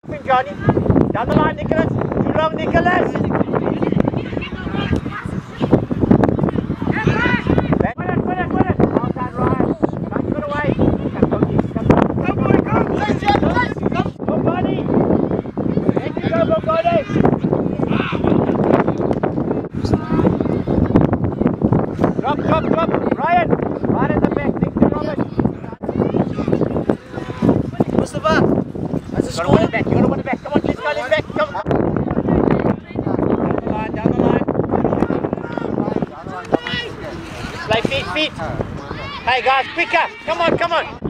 Johnny. Down the line, Nicholas. Too long, Nicholas. Outside, Ryan. Don't put away. Come, Tony. Come. Go, Johnny. Let you go, Johnny. Drop. Ryan. Right in the back. Nick to Robert. What's the bar? That's a You gotta win it back. You gotta win it back. Come on, let's go. Let's back. Come on. Down the line. Play feet. Hey guys, quicker. Come on.